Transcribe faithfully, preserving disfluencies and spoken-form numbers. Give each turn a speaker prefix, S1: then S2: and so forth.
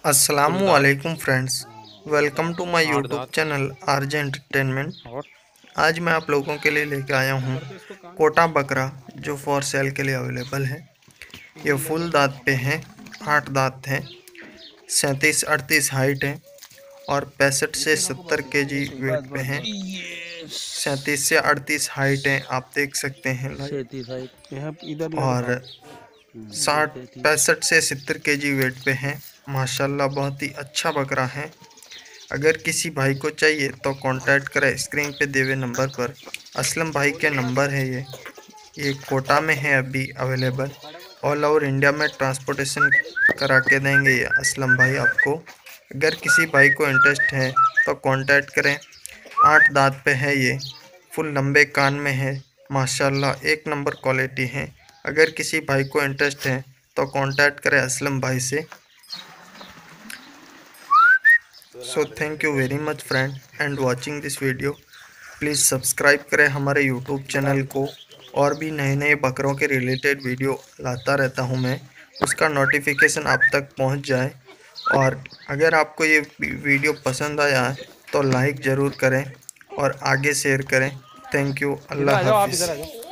S1: अस्सलामु अलैकुम friends, welcome to my
S2: आठ
S1: यूट्यूब
S2: दांत
S1: चैनल आरजे एंटरटेनमेंट।
S2: और
S1: आज मैं आप लोगों के लिए लेकर आया हूँ कोटा बकरा जो फॉर सेल के लिए अवेलेबल है। ये फुल दांत पे हैं, आठ दांत हैं, सैंतीस अड़तीस हाइट है और पैंसठ से सत्तर केजी वेट पे हैं। सैंतीस से अड़तीस हाइट है, आप देख सकते हैं लाइव। और साठ पैंसठ से सत्तर केजी वेट पे हैं। माशाल्लाह बहुत ही अच्छा बकरा है। अगर किसी भाई को चाहिए तो कांटेक्ट करें स्क्रीन पे दिए हुए नंबर पर। असलम भाई के नंबर है ये ये कोटा में है अभी अवेलेबल। ऑल ओवर इंडिया में ट्रांसपोर्टेशन करा के देंगे ये असलम भाई आपको। अगर किसी भाई को इंटरेस्ट है तो कांटेक्ट करें। आठ दांत पे है ये, फुल लंबे कान में है, माशाल्लाह एक नंबर क्वालिटी है। अगर किसी भाई को इंटरेस्ट है तो कांटेक्ट करें असलम भाई से। So thank you very much friend and watching this video. Please subscribe करें हमारे यूट्यूब चैनल को। और भी नए नए बकरों के रिलेटेड वीडियो लाता रहता हूं मैं, उसका नोटिफिकेशन आप तक पहुंच जाए। और अगर आपको ये वीडियो पसंद आया है तो लाइक ज़रूर करें और आगे शेयर करें। थैंक यू,
S2: इधर आ
S1: अल्लाह
S2: जाओ, आप इधर
S1: हाफिज़।
S2: आ जाओ।